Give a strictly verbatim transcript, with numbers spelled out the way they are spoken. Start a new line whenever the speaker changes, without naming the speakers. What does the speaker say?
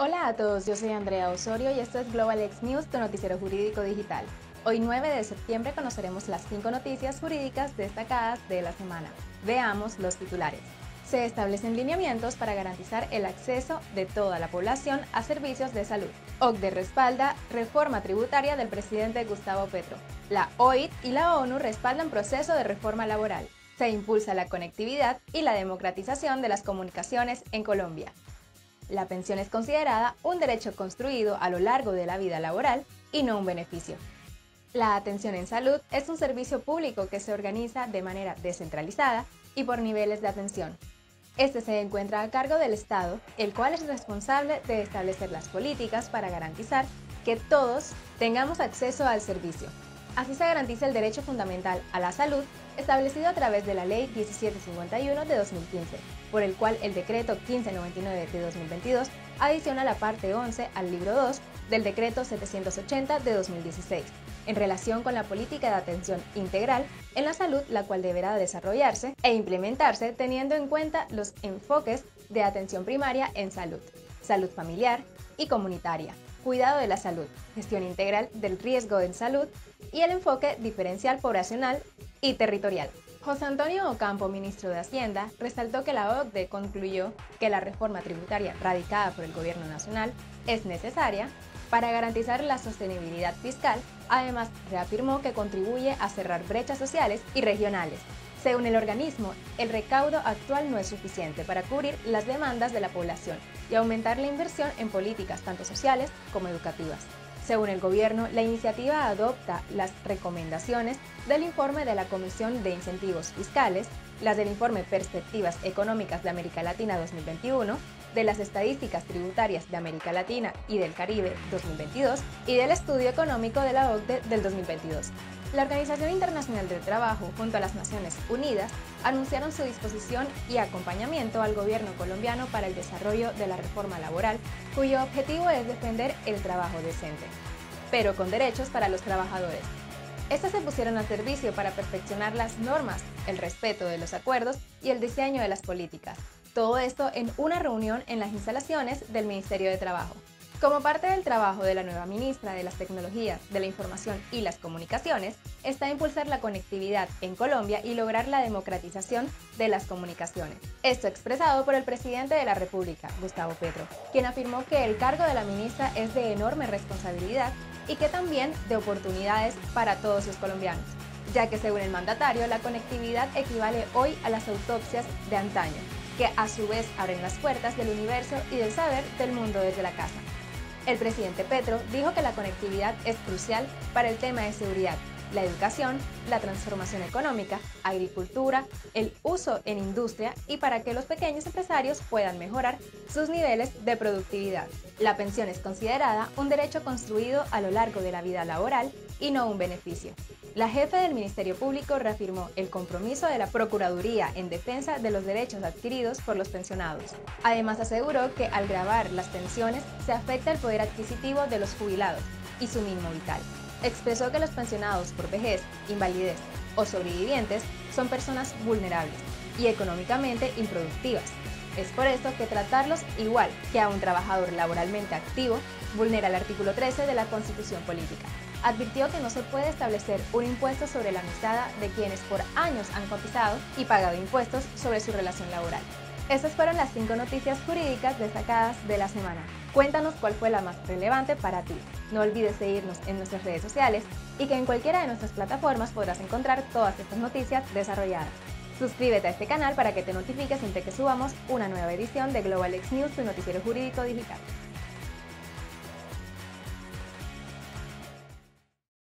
Hola a todos, yo soy Andrea Osorio y esto es Global X News, tu noticiero jurídico digital. Hoy nueve de septiembre conoceremos las cinco noticias jurídicas destacadas de la semana. Veamos los titulares. Se establecen lineamientos para garantizar el acceso de toda la población a servicios de salud. O C D E respalda reforma tributaria del presidente Gustavo Petro. La O I T y la ONU respaldan proceso de reforma laboral. Se impulsa la conectividad y la democratización de las comunicaciones en Colombia. La pensión es considerada un derecho construido a lo largo de la vida laboral y no un beneficio. La atención en salud es un servicio público que se organiza de manera descentralizada y por niveles de atención. Este se encuentra a cargo del Estado, el cual es responsable de establecer las políticas para garantizar que todos tengamos acceso al servicio. Así se garantiza el derecho fundamental a la salud establecido a través de la Ley diecisiete cincuenta y uno de dos mil quince, por el cual el Decreto quince noventa y nueve de dos mil veintidós adiciona la parte once al libro dos del Decreto setecientos ochenta de dos mil dieciséis, en relación con la política de atención integral en la salud, la cual deberá desarrollarse e implementarse teniendo en cuenta los enfoques de atención primaria en salud, salud familiar y comunitaria, cuidado de la salud, gestión integral del riesgo en salud y el enfoque diferencial poblacional y territorial. José Antonio Ocampo, ministro de Hacienda, resaltó que la O C D E concluyó que la reforma tributaria radicada por el Gobierno Nacional es necesaria para garantizar la sostenibilidad fiscal. Además, reafirmó que contribuye a cerrar brechas sociales y regionales. Según el organismo, el recaudo actual no es suficiente para cubrir las demandas de la población y aumentar la inversión en políticas tanto sociales como educativas. Según el gobierno, la iniciativa adopta las recomendaciones del informe de la Comisión de Incentivos Fiscales, las del informe Perspectivas Económicas de América Latina dos mil veintiuno, de las Estadísticas Tributarias de América Latina y del Caribe dos mil veintidós y del Estudio Económico de la O C D E del dos mil veintidós. La Organización Internacional del Trabajo, junto a las Naciones Unidas, anunciaron su disposición y acompañamiento al gobierno colombiano para el desarrollo de la reforma laboral, cuyo objetivo es defender el trabajo decente, pero con derechos para los trabajadores. Estas se pusieron al servicio para perfeccionar las normas, el respeto de los acuerdos y el diseño de las políticas. Todo esto en una reunión en las instalaciones del Ministerio de Trabajo. Como parte del trabajo de la nueva ministra de las Tecnologías, de la Información y las Comunicaciones, está impulsar la conectividad en Colombia y lograr la democratización de las comunicaciones. Esto expresado por el presidente de la República, Gustavo Petro, quien afirmó que el cargo de la ministra es de enorme responsabilidad y que también de oportunidades para todos los colombianos, ya que según el mandatario, la conectividad equivale hoy a las autopsias de antaño, que a su vez abren las puertas del universo y del saber del mundo desde la casa. El presidente Petro dijo que la conectividad es crucial para el tema de seguridad, la educación, la transformación económica, agricultura, el uso en industria y para que los pequeños empresarios puedan mejorar sus niveles de productividad. La pensión es considerada un derecho construido a lo largo de la vida laboral y no un beneficio. La jefe del Ministerio Público reafirmó el compromiso de la Procuraduría en defensa de los derechos adquiridos por los pensionados. Además, aseguró que al gravar las pensiones se afecta el poder adquisitivo de los jubilados y su mínimo vital. Expresó que los pensionados por vejez, invalidez o sobrevivientes son personas vulnerables y económicamente improductivas. Es por esto que tratarlos igual que a un trabajador laboralmente activo vulnera el artículo trece de la Constitución Política. Advirtió que no se puede establecer un impuesto sobre la mesada de quienes por años han cotizado y pagado impuestos sobre su relación laboral. Estas fueron las cinco noticias jurídicas destacadas de la semana. Cuéntanos cuál fue la más relevante para ti. No olvides seguirnos en nuestras redes sociales y que en cualquiera de nuestras plataformas podrás encontrar todas estas noticias desarrolladas. Suscríbete a este canal para que te notifique siempre que subamos una nueva edición de Global X News, tu noticiero jurídico digital.